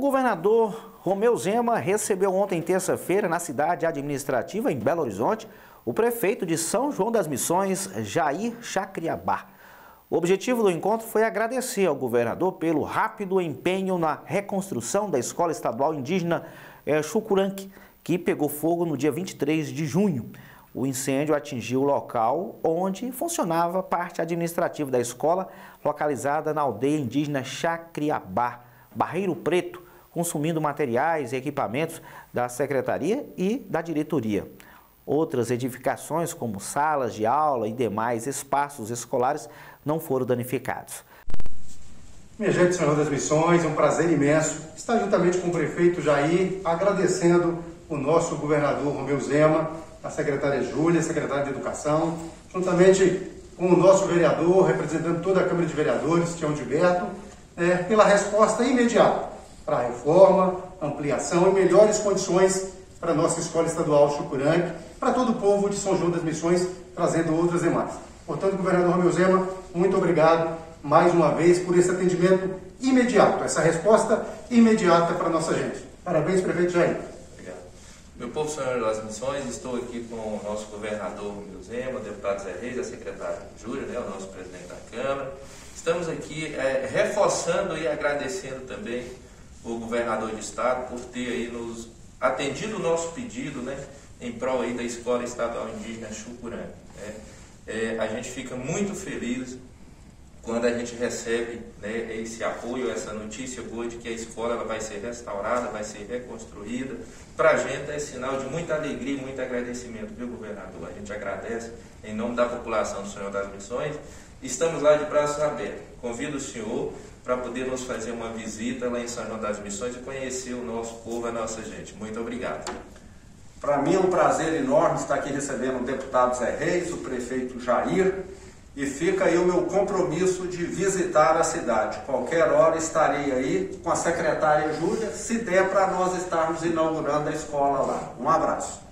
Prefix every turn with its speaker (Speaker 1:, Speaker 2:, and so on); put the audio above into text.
Speaker 1: governador Romeu Zema recebeu ontem, terça-feira, na cidade administrativa, em Belo Horizonte, o prefeito de São João das Missões, Jair Chacriabá. O objetivo do encontro foi agradecer ao governador pelo rápido empenho na reconstrução da Escola Estadual Indígena Xucuranque, que pegou fogo no dia 23 de junho. O incêndio atingiu o local onde funcionava parte administrativa da escola, localizada na aldeia indígena Chacriabá, Barreiro Preto, consumindo materiais e equipamentos da secretaria e da diretoria. Outras edificações, como salas de aula e demais espaços escolares, não foram danificados.
Speaker 2: Minha gente de São João das Missões, é um prazer imenso estar juntamente com o prefeito Jair, agradecendo o nosso governador Romeu Zema, a secretária Júlia, secretária de Educação, juntamente com o nosso vereador, representando toda a Câmara de Vereadores, Tião Gilberto, pela resposta imediata para a reforma, ampliação e melhores condições para a nossa Escola Estadual Xucuranque, para todo o povo de São João das Missões, trazendo outras demais. Portanto, governador Romeu Zema, muito obrigado mais uma vez por esse atendimento imediato, essa resposta imediata para a nossa gente. Parabéns, prefeito Jair.
Speaker 3: Obrigado. Meu povo São João das Missões, estou aqui com o nosso governador Romeu Zema, o deputado Zé Reis, a secretária Júlia, o nosso presidente da Câmara. Estamos aqui reforçando e agradecendo também o governador de estado por ter aí nos atendido o nosso pedido, em prol aí da Escola Estadual Indígena Xucuranque. A gente fica muito feliz quando a gente recebe esse apoio, essa notícia boa de que a escola ela vai ser restaurada, vai ser reconstruída. Para a gente é sinal de muita alegria e muito agradecimento, viu, governador? A gente agradece em nome da população do São João das Missões. Estamos lá de braços abertos. Convido o senhor para poder nos fazer uma visita lá em São João das Missões e conhecer o nosso povo, a nossa gente. Muito obrigado.
Speaker 4: Para mim é um prazer enorme estar aqui recebendo o deputado Zé Reis, o prefeito Jair, e fica aí o meu compromisso de visitar a cidade. Qualquer hora estarei aí com a secretária Júlia, se der para nós estarmos inaugurando a escola lá. Um abraço.